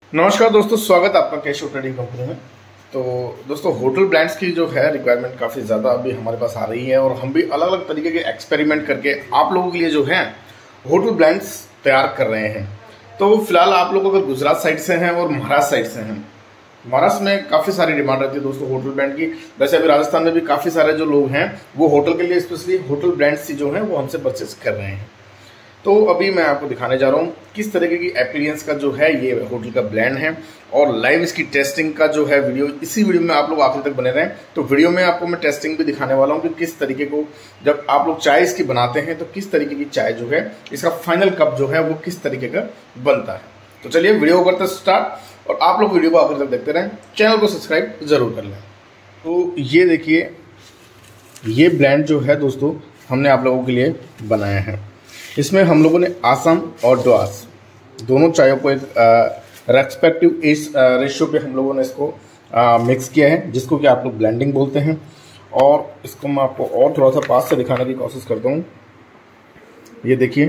नमस्कार दोस्तों, स्वागत है आपका केशव ट्रेडिंग कंपनी में। तो दोस्तों, होटल ब्रांड्स की जो है रिक्वायरमेंट काफ़ी ज़्यादा अभी हमारे पास आ रही है और हम भी अलग अलग तरीके के एक्सपेरिमेंट करके आप लोगों के लिए जो है होटल ब्रांड्स तैयार कर रहे हैं। तो फिलहाल आप लोग अगर गुजरात साइड से हैं और महाराष्ट्र साइड से हैं, महाराष्ट्र में काफ़ी सारी डिमांड रहती है दोस्तों होटल ब्रांड की। वैसे अभी राजस्थान में भी काफ़ी सारे जो लोग हैं वो होटल के लिए स्पेशली होटल ब्रांड्स जो हैं वो हमसे परचेस कर रहे हैं। तो अभी मैं आपको दिखाने जा रहा हूँ किस तरीके की अपीयरेंस का जो है ये होटल का ब्रांड है और लाइव इसकी टेस्टिंग का जो है वीडियो, इसी वीडियो में आप लोग आखिर तक बने रहें। तो वीडियो में आपको मैं टेस्टिंग भी दिखाने वाला हूँ कि किस तरीके को जब आप लोग चाय इसकी बनाते हैं तो किस तरीके की चाय जो है इसका फाइनल कप जो है वो किस तरीके का बनता है। तो चलिए वीडियो करते स्टार्ट और आप लोग वीडियो को आखिर तक देखते रहें, चैनल को सब्सक्राइब जरूर कर लें। तो ये देखिए, ये ब्रांड जो है दोस्तों हमने आप लोगों के लिए बनाया है। इसमें हम लोगों ने आसाम और ड्वास दोनों चायों को एक रेस्पेक्टिव एज रेशियो पे हम लोगों ने इसको मिक्स किया है, जिसको कि आप लोग ब्लेंडिंग बोलते हैं। और इसको मैं आपको और थोड़ा सा पास से दिखाने की कोशिश करता हूँ। ये देखिए,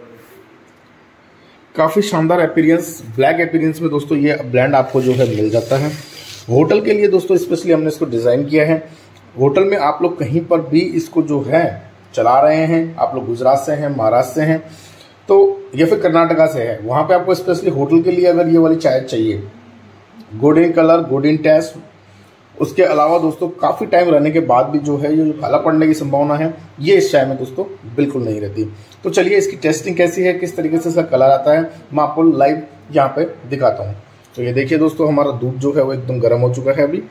काफ़ी शानदार अपीयरेंस, ब्लैक अपीयरेंस में दोस्तों ये ब्लेंड आपको जो है मिल जाता है। होटल के लिए दोस्तों स्पेशली हमने इसको डिज़ाइन किया है। होटल में आप लोग कहीं पर भी इसको जो है चला रहे हैं, आप लोग गुजरात से हैं, महाराष्ट्र से हैं तो या फिर कर्नाटका से है, वहाँ पे आपको स्पेशली होटल के लिए अगर ये वाली चाय चाहिए, गोल्डन कलर, गोल्डन टेस्ट, उसके अलावा दोस्तों काफ़ी टाइम रहने के बाद भी जो है ये जो काला पड़ने की संभावना है ये इस चाय में दोस्तों बिल्कुल नहीं रहती। तो चलिए इसकी टेस्टिंग कैसी है, किस तरीके से इसका कलर आता है, मैं आपको लाइव यहाँ पे दिखाता हूँ। तो ये देखिए दोस्तों, हमारा दूध जो है वो एकदम गर्म हो चुका है अभी।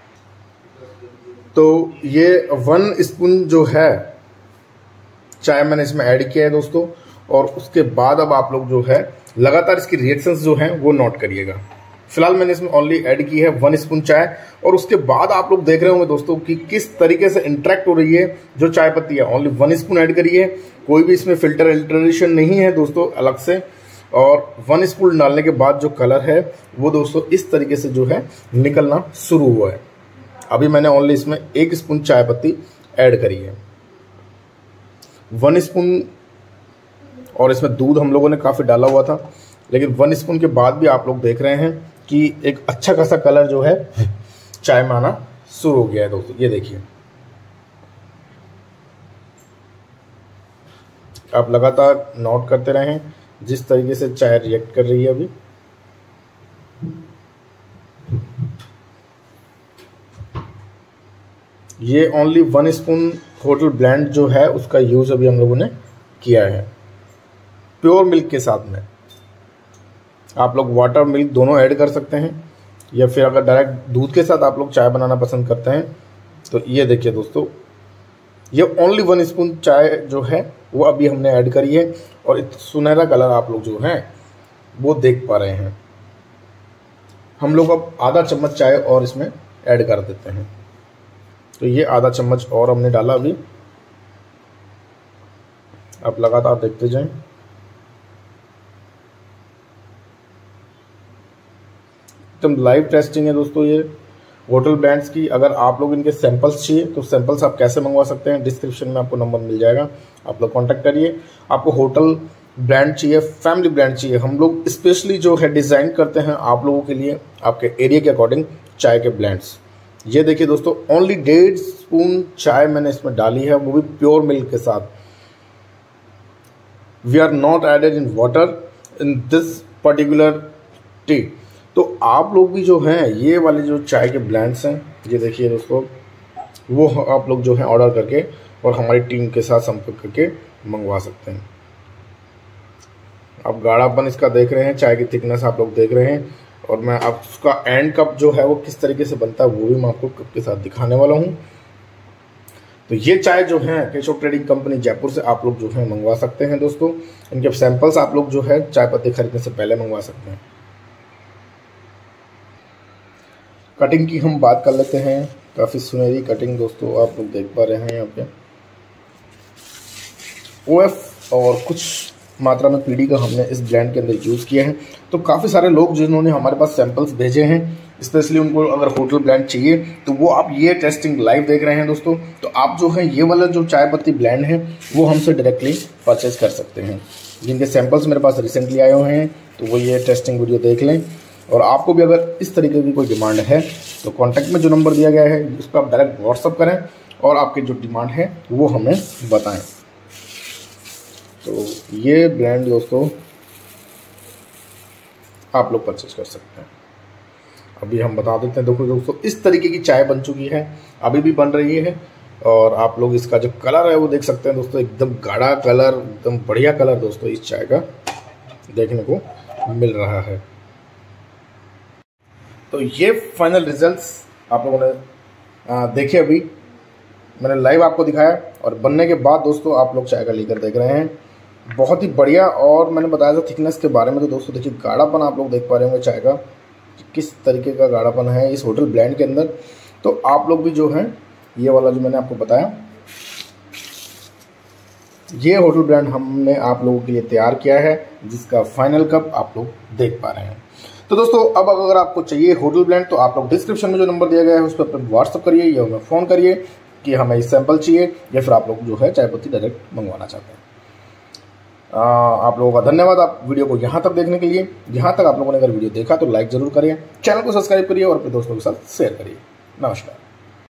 तो ये 1 स्पून जो है चाय मैंने इसमें ऐड किया है दोस्तों, और उसके बाद अब आप लोग जो है लगातार इसकी रिएक्शंस जो हैं वो नोट करिएगा। फिलहाल मैंने इसमें ओनली ऐड की है 1 स्पून चाय, और उसके बाद आप लोग देख रहे होंगे दोस्तों कि किस तरीके से इंटरेक्ट हो रही है जो चाय पत्ती है। ओनली 1 स्पून ऐड करी है, कोई भी इसमें फिल्ट्रेशन नहीं है दोस्तों अलग से। और 1 स्पून डालने के बाद जो कलर है वो दोस्तों इस तरीके से जो है निकलना शुरू हुआ है। अभी मैंने ओनली इसमें 1 स्पून चाय पत्ती ऐड करी है, 1 स्पून, और इसमें दूध हम लोगों ने काफ़ी डाला हुआ था, लेकिन 1 स्पून के बाद भी आप लोग देख रहे हैं कि एक अच्छा खासा कलर जो है चाय में आना शुरू हो गया है दोस्तों। ये देखिए, आप लगातार नोट करते रहें जिस तरीके से चाय रिएक्ट कर रही है अभी। ये ओनली 1 स्पून होटल ब्लेंड जो है उसका यूज़ अभी हम लोगों ने किया है प्योर मिल्क के साथ में। आप लोग वाटर मिल्क दोनों ऐड कर सकते हैं, या फिर अगर डायरेक्ट दूध के साथ आप लोग चाय बनाना पसंद करते हैं तो ये देखिए दोस्तों, ये ओनली 1 स्पून चाय जो है वो अभी हमने ऐड करी है, और सुनहरा कलर आप लोग जो हैं वो देख पा रहे हैं। हम लोग अब आधा चम्मच चाय और इसमें ऐड कर देते हैं। तो ये आधा चम्मच और हमने डाला अभी, आप लगातार देखते जाएं। एकदम लाइव टेस्टिंग है दोस्तों ये होटल ब्रांड्स की। अगर आप लोग इनके सैंपल्स चाहिए तो सैंपल्स आप कैसे मंगवा सकते हैं, डिस्क्रिप्शन में आपको नंबर मिल जाएगा, आप लोग कांटेक्ट करिए। आपको होटल ब्रांड चाहिए, फैमिली ब्रांड चाहिए, हम लोग स्पेशली जो है डिज़ाइन करते हैं आप लोगों के लिए आपके एरिया के अकॉर्डिंग चाय के ब्रांड्स। ये देखिए दोस्तों, ओनली 1.5 स्पून चाय मैंने इसमें डाली है, वो भी प्योर मिल्क के साथ। We are not added in water in this particular tea. तो आप लोग भी जो हैं ये वाले जो चाय के ब्रांड्स हैं, ये देखिए दोस्तों, वो आप लोग जो है ऑर्डर करके और हमारी टीम के साथ संपर्क करके मंगवा सकते हैं। आप गाढ़ापन इसका देख रहे हैं, चाय की थिकनेस आप लोग देख रहे हैं, और मैं आप उसका एंड कप जो है वो किस तरीके से बनता है वो भी मैं आपको कप के साथ दिखाने वाला हूँ। तो ये चाय जो है केशव ट्रेडिंग कंपनी जयपुर से आप लोग जो है मंगवा सकते हैं दोस्तों। इनके सैंपल्स आप लोग जो है चाय पत्ती खरीदने से पहले मंगवा सकते हैं। कटिंग की हम बात कर लेते हैं, काफ़ी सुनहरी कटिंग दोस्तों आप लोग देख पा रहे हैं यहाँ पे। OF और कुछ मात्रा में पीडी का हमने इस ब्रांड के अंदर यूज़ किया है। तो काफ़ी सारे लोग जिन्होंने हमारे पास सैंपल्स भेजे हैं, स्पेशली उनको अगर होटल ब्रांड चाहिए तो वो आप ये टेस्टिंग लाइव देख रहे हैं दोस्तों। तो आप जो है ये वाला जो चाय पत्ती ब्रांड है वो हमसे डायरेक्टली परचेज कर सकते हैं। जिनके सैंपल्स मेरे पास रिसेंटली आए हुए हैं तो वो ये टेस्टिंग वीडियो देख लें। और आपको भी अगर इस तरीके की कोई डिमांड है तो कॉन्टैक्ट में जो नंबर दिया गया है उस पर आप डायरेक्ट व्हाट्सअप करें और आपकी जो डिमांड है वो हमें बताएं। तो ये ब्रांड दोस्तों आप लोग परचेज कर सकते हैं। अभी हम बता देते हैं, देखो दोस्तों इस तरीके की चाय बन चुकी है, अभी भी बन रही है। और आप लोग इसका जो कलर है वो देख सकते हैं दोस्तों, एकदम गाढ़ा कलर, एकदम बढ़िया कलर दोस्तों इस चाय का देखने को मिल रहा है। तो ये फाइनल रिजल्ट्स आप लोगों ने देखे, अभी मैंने लाइव आपको दिखाया और बनने के बाद दोस्तों आप लोग चाय का लेकर देख रहे हैं, बहुत ही बढ़िया। और मैंने बताया था थिकनेस के बारे में, तो दोस्तों देखिए गाढ़ापन आप लोग देख पा रहे होंगे चाय का, किस तरीके का गाढ़ापन है इस होटल ब्लेंड के अंदर। तो आप लोग भी जो है ये वाला जो मैंने आपको बताया, ये होटल ब्लेंड हमने आप लोगों के लिए तैयार किया है, जिसका फाइनल कप आप लोग देख पा रहे हैं। तो दोस्तों अब अगर आपको चाहिए होटल ब्लेंड तो आप लोग डिस्क्रिप्शन में जो नंबर दिया गया है उस पर व्हाट्सअप करिए या हमें फ़ोन करिए कि हमें इस सैंपल चाहिए, या फिर आप लोग जो है चाय पत्ती डायरेक्ट मंगवाना चाहते हैं। आप लोगों का धन्यवाद आप वीडियो को यहाँ तक देखने के लिए। यहाँ तक आप लोगों ने अगर वीडियो देखा तो लाइक जरूर करिए, चैनल को सब्सक्राइब करिए और अपने दोस्तों के साथ शेयर करिए। नमस्कार।